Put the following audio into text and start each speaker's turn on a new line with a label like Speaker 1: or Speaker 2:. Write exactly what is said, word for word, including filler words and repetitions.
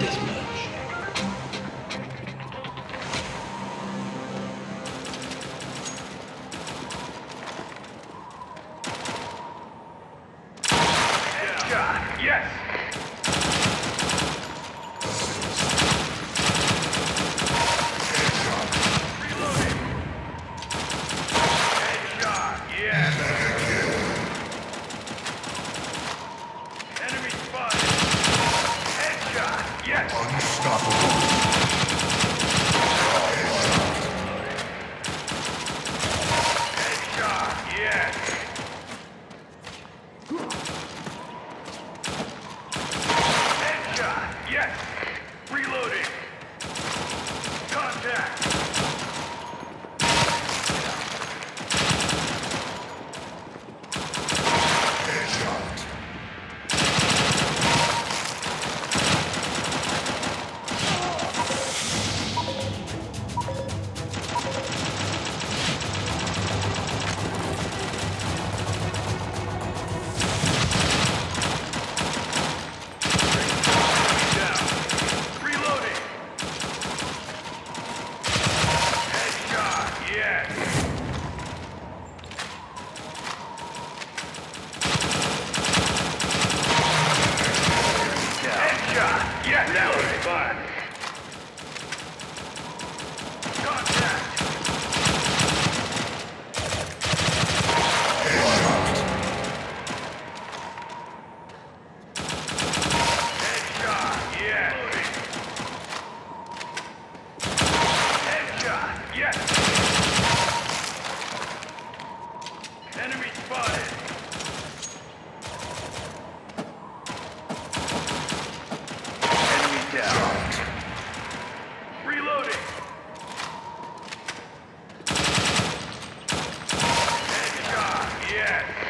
Speaker 1: this much.
Speaker 2: Headshot. Yes. Reloading. Headshot. Yes. Enemy spotted. Headshot. Yes.
Speaker 3: Unstoppable.
Speaker 2: Headshot. Yes. Headshot. Yes. Reloading. Contact.
Speaker 3: Headshot.
Speaker 2: Down. Reloading. Headshot. Yes. Headshot. Yes. That was fun. Contact. Headshot. Yes. Headshot. Yes. Enemy spotted. Enemy down. Reloading. Headshot. Yes.